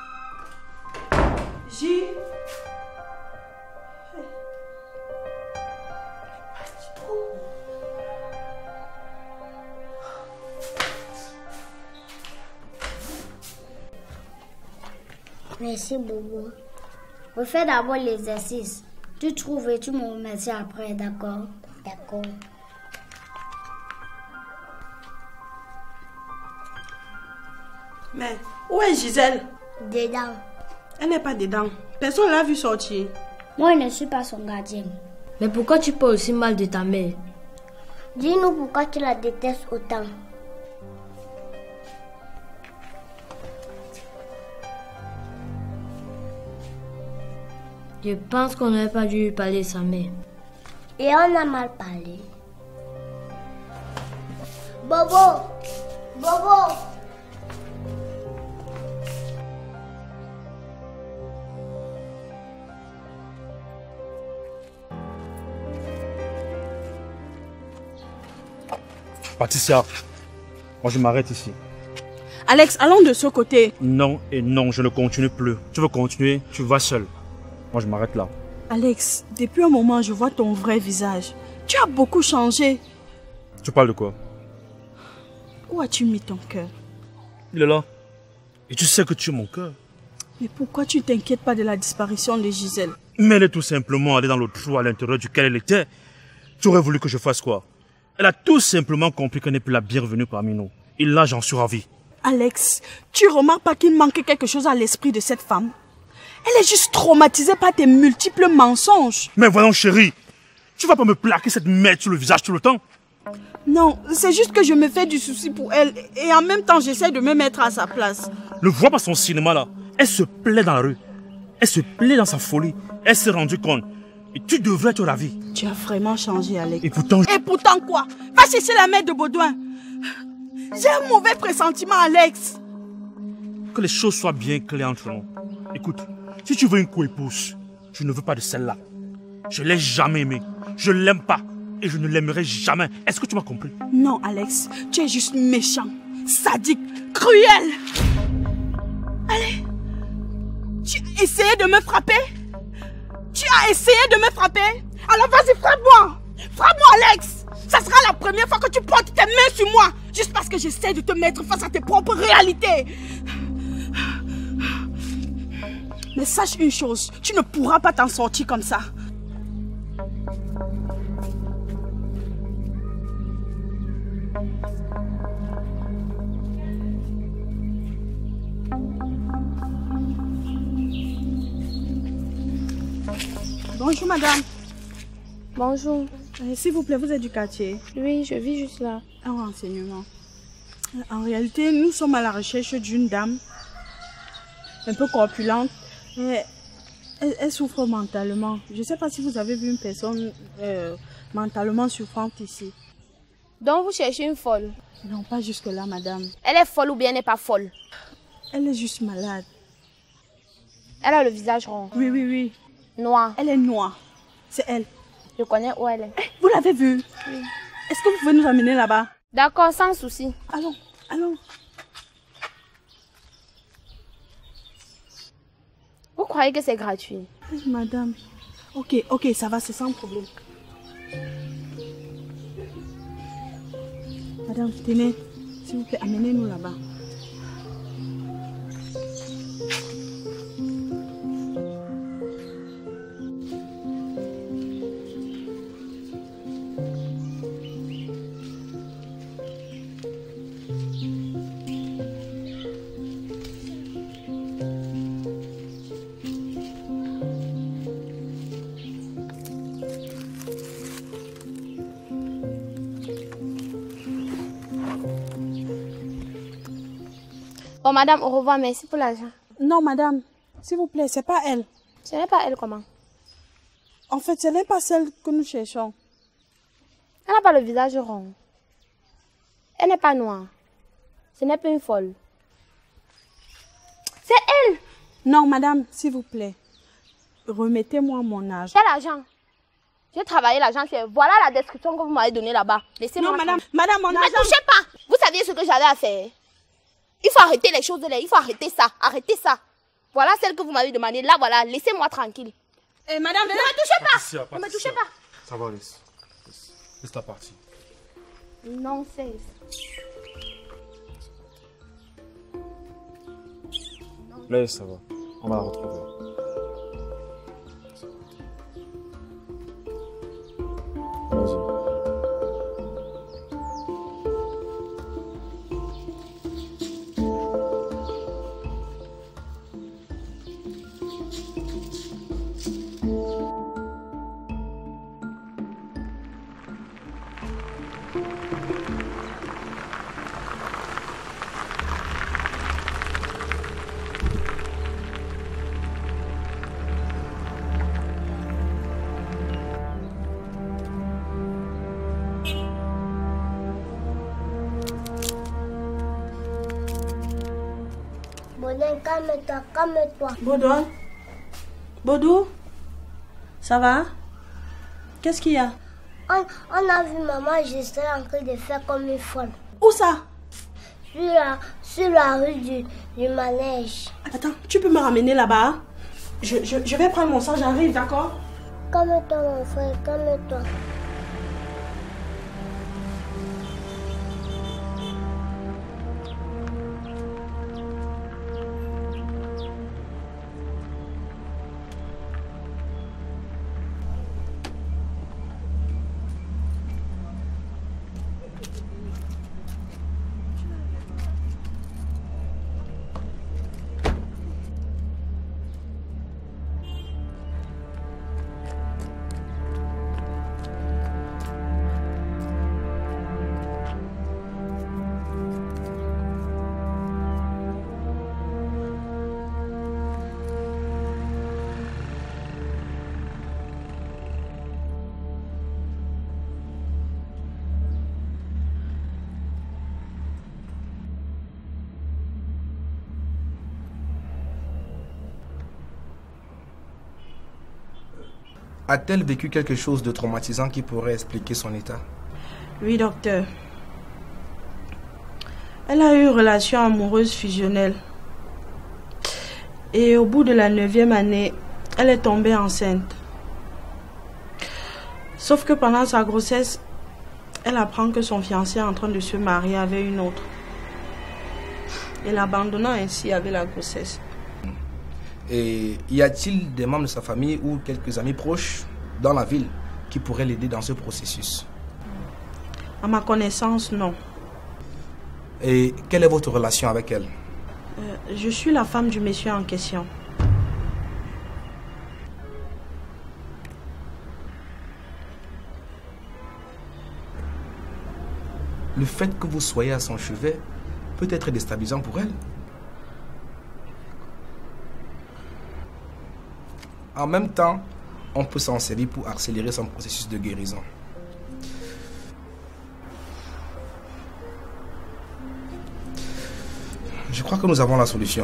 Gilles? Merci, Bobo. Refais d'abord l'exercice. Tu trouves et tu me remercies après, d'accord? D'accord. Mais où est Gisèle? Dedans. Elle n'est pas dedans. Personne ne l'a vu sortir. Moi, je ne suis pas son gardien. Mais pourquoi tu parles aussi mal de ta mère? Dis-nous pourquoi tu la détestes autant. Je pense qu'on n'aurait pas dû lui parler de sa mère. Et on a mal parlé. Bobo! Bobo! Patricia, moi je m'arrête ici. Alex, allons de ce côté. Non et non, je ne continue plus. Tu veux continuer, tu vas seul. Moi je m'arrête là. Alex, depuis un moment, je vois ton vrai visage. Tu as beaucoup changé. Tu parles de quoi? Où as-tu mis ton cœur? Il est là. Et tu sais que tu es mon cœur. Mais pourquoi tu t'inquiètes pas de la disparition de Gisèle? Mais elle est tout simplement allée dans le trou à l'intérieur duquel elle était. Tu aurais voulu que je fasse quoi? Elle a tout simplement compris qu'elle n'est plus la bienvenue parmi nous. Et là, j'en suis ravi. Alex, tu remarques pas qu'il manque quelque chose à l'esprit de cette femme? Elle est juste traumatisée par tes multiples mensonges. Mais voyons, chérie, tu vas pas me plaquer cette merde sur le visage tout le temps? Non, c'est juste que je me fais du souci pour elle. Et en même temps, j'essaie de me mettre à sa place. Ne vois pas son cinéma là. Elle se plaît dans la rue. Elle se plaît dans sa folie. Elle s'est rendue compte. Et tu devrais être ravi. Tu as vraiment changé, Alex. Et pourtant... Et pourtant quoi? Va chercher la mère de Baudouin. J'ai un mauvais pressentiment, Alex. Que les choses soient bien claires entre nous. Écoute, si tu veux une co-épouse, je ne veux pas de celle-là. Je l'ai jamais aimée. Je l'aime pas. Et je ne l'aimerai jamais. Est-ce que tu m'as compris? Non, Alex. Tu es juste méchant, sadique, cruel. Allez. Tu as essayé de me frapper? Tu as essayé de me frapper? Alors vas-y, frappe-moi! Frappe-moi, Alex! Ça sera la première fois que tu portes tes mains sur moi, juste parce que j'essaie de te mettre face à tes propres réalités. Mais sache une chose, tu ne pourras pas t'en sortir comme ça. Bonjour madame. Bonjour. Euh, S'il vous plaît, vous êtes du quartier? Oui, je vis juste là. Un renseignement. En réalité, nous sommes à la recherche d'une dame un peu corpulente. Elle, elle, elle souffre mentalement. Je ne sais pas si vous avez vu une personne euh, mentalement souffrante ici. Donc vous cherchez une folle? Non, pas jusque-là, madame. Elle est folle ou bien elle n'est pas folle? Elle est juste malade. Elle a le visage rond? Oui, oui, oui. Noire? Elle est noire. C'est elle. Je connais où elle est. Vous l'avez vue? Oui. Est-ce que vous pouvez nous amener là-bas? D'accord, sans souci. Allons, allons. Vous croyez que c'est gratuit? Oui, madame. Ok, ok, ça va, c'est sans problème. Madame, tenez, s'il vous plaît, amenez-nous là-bas. Bon, madame, au revoir, merci pour l'argent. Non, madame, s'il vous plaît, c'est pas elle. Ce n'est pas elle, comment? En fait, ce n'est pas celle que nous cherchons. Elle n'a pas le visage rond. Elle n'est pas noire. Ce n'est pas une folle. C'est elle! Non, madame, s'il vous plaît. Remettez-moi mon âge. Quel argent? J'ai travaillé l'argent. Voilà la description que vous m'avez donnée là-bas. Laissez-moi. Non, madame, madame, mon ne argent. me touchez pas! Vous saviez ce que j'avais à faire? Il faut arrêter les choses là. Il faut arrêter ça. Arrêtez ça. Voilà celle que vous m'avez demandé. Là, voilà. Laissez-moi tranquille. Eh, madame, ne me touchez pas! Patricia, Ne me Patricia. touchez pas! Ça va, laisse. Laisse, laisse ta partie. Non, c'est... Laisse, ça va. On va la retrouver. Vas-y. Baudouin, calme-toi, calme-toi. Baudouin? Baudou? Ça va? Qu'est-ce qu'il y a? On, on a vu maman Gisèle en train de faire comme une folle. Où ça? Sur la, sur la rue du, du manège. Attends, tu peux me ramener là-bas? je, je, je vais prendre mon sang, j'arrive, d'accord? Calme-toi mon frère, calme-toi. A-t-elle vécu quelque chose de traumatisant qui pourrait expliquer son état? Oui, docteur. Elle a eu une relation amoureuse fusionnelle. Et au bout de la neuvième année, elle est tombée enceinte. Sauf que pendant sa grossesse, elle apprend que son fiancé est en train de se marier avec une autre. Et l'abandonnant ainsi avec la grossesse. Et y a-t-il des membres de sa famille ou quelques amis proches dans la ville qui pourraient l'aider dans ce processus? À ma connaissance, non. Et quelle est votre relation avec elle? euh, Je suis la femme du monsieur en question. Le fait que vous soyez à son chevet peut être déstabilisant pour elle. En même temps, on peut s'en servir pour accélérer son processus de guérison. Je crois que nous avons la solution.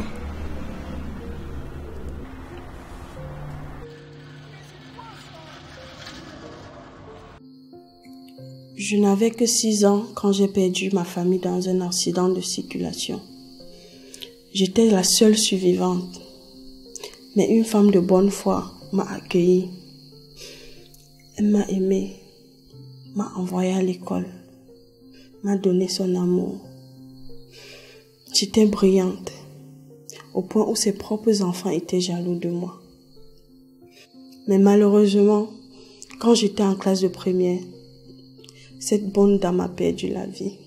Je n'avais que six ans quand j'ai perdu ma famille dans un accident de circulation. J'étais la seule survivante. Mais une femme de bonne foi m'a accueillie. Elle m'a aimée, m'a envoyée à l'école, m'a donné son amour. J'étais brillante, au point où ses propres enfants étaient jaloux de moi. Mais malheureusement, quand j'étais en classe de première, cette bonne dame a perdu la vie.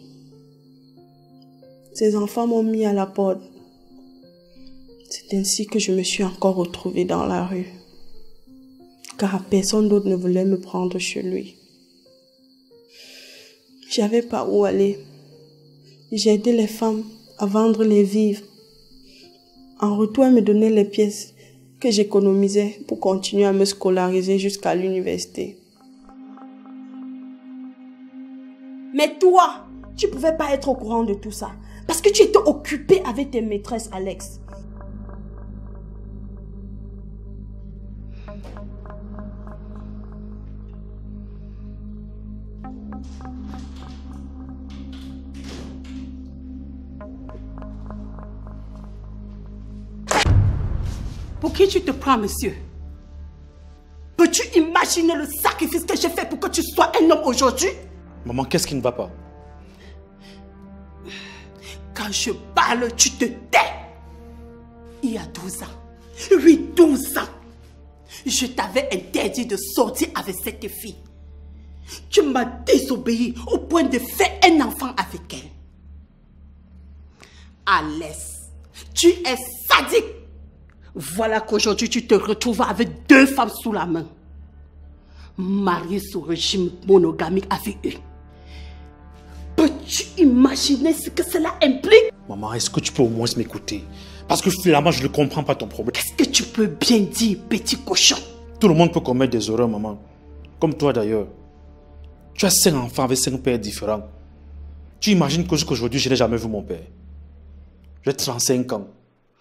Ses enfants m'ont mis à la porte. C'est ainsi que je me suis encore retrouvée dans la rue. Car personne d'autre ne voulait me prendre chez lui. J'avais pas où aller. J'ai aidé les femmes à vendre les vivres. En retour, elles me donnaient les pièces que j'économisais pour continuer à me scolariser jusqu'à l'université. Mais toi, tu pouvais pas être au courant de tout ça. Parce que tu étais occupée avec tes maîtresses, Alex. Pour qui tu te prends, monsieur? Peux-tu imaginer le sacrifice que j'ai fait pour que tu sois un homme aujourd'hui? Maman, qu'est-ce qui ne va pas? Quand je parle, tu te tais. Il y a douze ans, Oui, douze ans. Je t'avais interdit de sortir avec cette fille. Tu m'as désobéi au point de faire un enfant avec elle. Alès, tu es sadique. Voilà qu'aujourd'hui tu te retrouves avec deux femmes sous la main. Mariée sous régime monogamique avec eux. Peux-tu imaginer ce que cela implique? Maman, est-ce que tu peux au moins m'écouter? Parce que finalement, je ne comprends pas ton problème. Qu'est-ce que tu peux bien dire, petit cochon? Tout le monde peut commettre des erreurs, maman. Comme toi d'ailleurs. Tu as cinq enfants avec cinq pères différents. Tu imagines que jusqu'aujourd'hui, je n'ai jamais vu mon père. J'ai trente-cinq ans.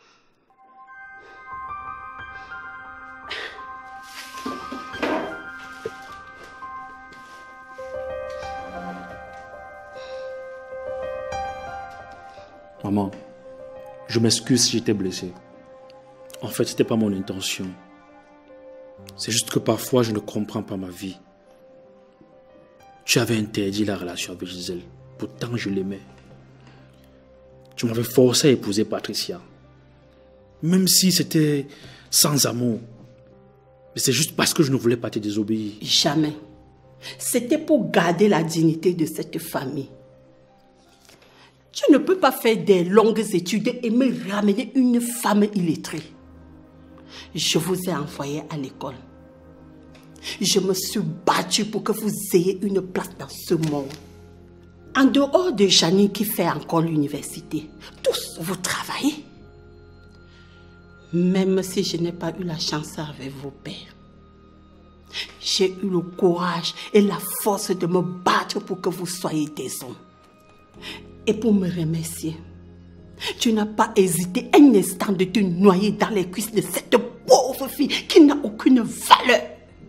Maman, je m'excuse si j'étais blessé. En fait, ce n'était pas mon intention. C'est juste que parfois, je ne comprends pas ma vie. Tu avais interdit la relation avec Gisèle. Pourtant, je l'aimais. Tu m'avais forcé à épouser Patricia. Même si c'était sans amour. Mais c'est juste parce que je ne voulais pas te désobéir. Jamais. C'était pour garder la dignité de cette famille. Tu ne peux pas faire des longues études et me ramener une femme illettrée. Je vous ai envoyé à l'école. Je me suis battue pour que vous ayez une place dans ce monde. En dehors de Janine qui fait encore l'université, tous vous travaillez. Même si je n'ai pas eu la chance avec vos pères, j'ai eu le courage et la force de me battre pour que vous soyez des hommes. Et pour me remercier, tu n'as pas hésité un instant de te noyer dans les cuisses de cette pauvre fille qui n'a aucune valeur.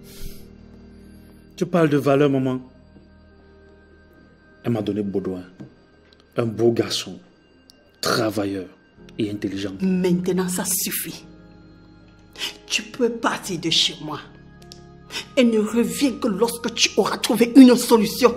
Tu parles de valeur, maman. Elle m'a donné Baudouin. Un beau garçon, travailleur et intelligent. Maintenant, ça suffit. Tu peux partir de chez moi. Et ne reviens que lorsque tu auras trouvé une solution.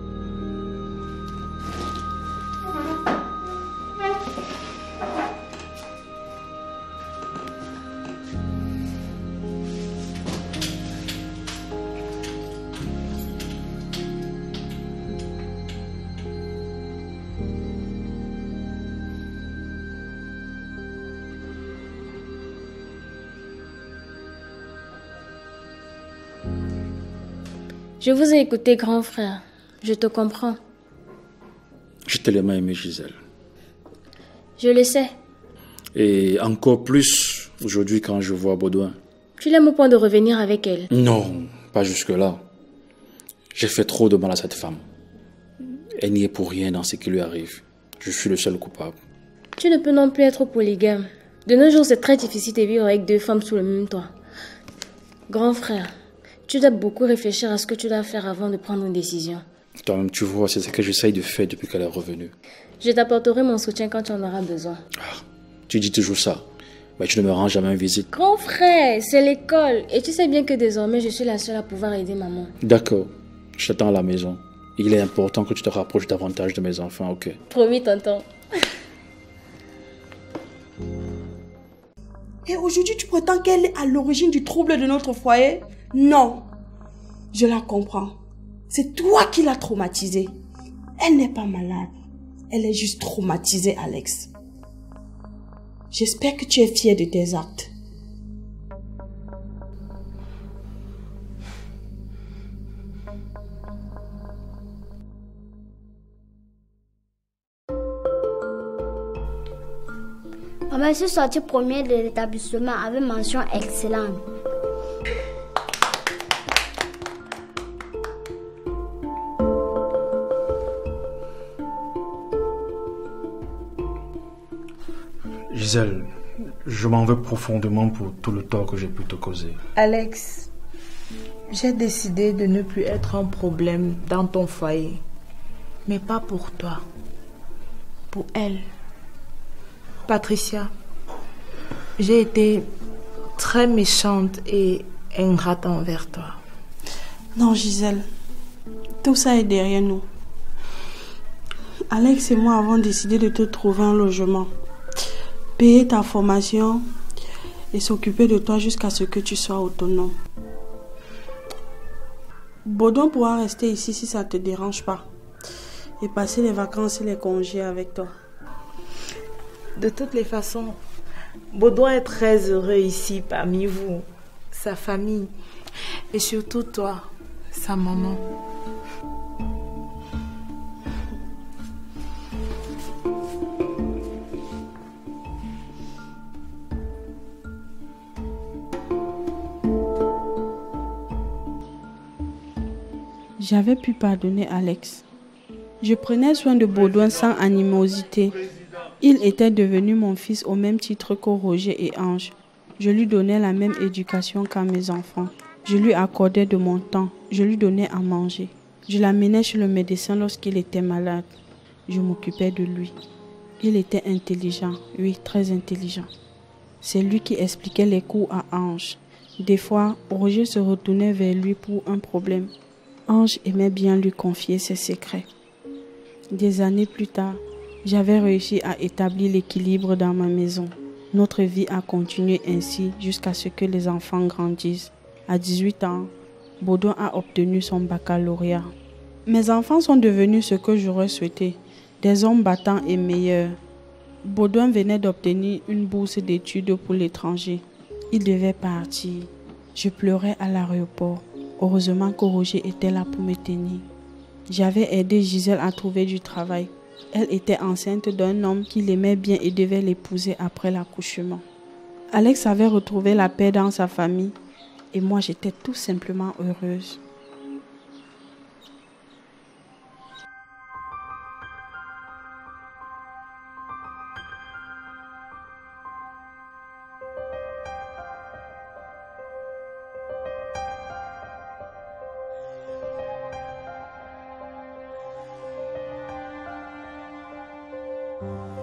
Je vous ai écouté, grand frère. Je te comprends. Je t'ai tellement aimé, Gisèle. Je le sais. Et encore plus aujourd'hui quand je vois Baudouin. Tu l'aimes au point de revenir avec elle? Non, pas jusque-là. J'ai fait trop de mal à cette femme. Elle n'y est pour rien dans ce qui lui arrive. Je suis le seul coupable. Tu ne peux non plus être polygame. De nos jours, c'est très difficile de vivre avec deux femmes sous le même toit. Grand frère, tu dois beaucoup réfléchir à ce que tu dois faire avant de prendre une décision. Toi-même, tu vois, c'est ce que j'essaye de faire depuis qu'elle est revenue. Je t'apporterai mon soutien quand tu en auras besoin. Ah, tu dis toujours ça, mais tu ne me rends jamais visite. Grand frère, c'est l'école. Et tu sais bien que désormais, je suis la seule à pouvoir aider maman. D'accord, je t'attends à la maison. Il est important que tu te rapproches davantage de mes enfants, ok? Promis, tonton. Et aujourd'hui, tu prétends qu'elle est à l'origine du trouble de notre foyer? Non, je la comprends. C'est toi qui l'as traumatisée. Elle n'est pas malade. Elle est juste traumatisée, Alex. J'espère que tu es fier de tes actes. Maman, je suis sortie première de l'établissement avec mention excellente. Gisèle, je m'en veux profondément pour tout le tort que j'ai pu te causer. Alex, j'ai décidé de ne plus être un problème dans ton foyer. Mais pas pour toi. Pour elle. Patricia, j'ai été très méchante et ingrate envers toi. Non, Gisèle. Tout ça est derrière nous. Alex et moi avons décidé de te trouver un logement, payer ta formation et s'occuper de toi jusqu'à ce que tu sois autonome. Baudouin pourra rester ici si ça ne te dérange pas et passer les vacances et les congés avec toi. De toutes les façons, Baudouin est très heureux ici parmi vous, sa famille et surtout toi, sa maman. J'avais pu pardonner Alex. Je prenais soin de Baudouin sans animosité. Il était devenu mon fils au même titre que Roger et Ange. Je lui donnais la même éducation qu'à mes enfants. Je lui accordais de mon temps. Je lui donnais à manger. Je l'amenais chez le médecin lorsqu'il était malade. Je m'occupais de lui. Il était intelligent, oui, très intelligent. C'est lui qui expliquait les cours à Ange. Des fois, Roger se retournait vers lui pour un problème. Ange aimait bien lui confier ses secrets. Des années plus tard, j'avais réussi à établir l'équilibre dans ma maison. Notre vie a continué ainsi jusqu'à ce que les enfants grandissent. À dix-huit ans, Baudouin a obtenu son baccalauréat. Mes enfants sont devenus ce que j'aurais souhaité, des hommes battants et meilleurs. Baudouin venait d'obtenir une bourse d'études pour l'étranger. Il devait partir. Je pleurais à l'aéroport. Heureusement que Roger était là pour me tenir. J'avais aidé Gisèle à trouver du travail. Elle était enceinte d'un homme qui l'aimait bien et devait l'épouser après l'accouchement. Alex avait retrouvé la paix dans sa famille et moi j'étais tout simplement heureuse. Thank you.